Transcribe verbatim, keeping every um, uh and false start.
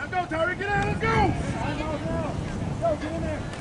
Go, Tyreek, get out, let's go! Go, get in there.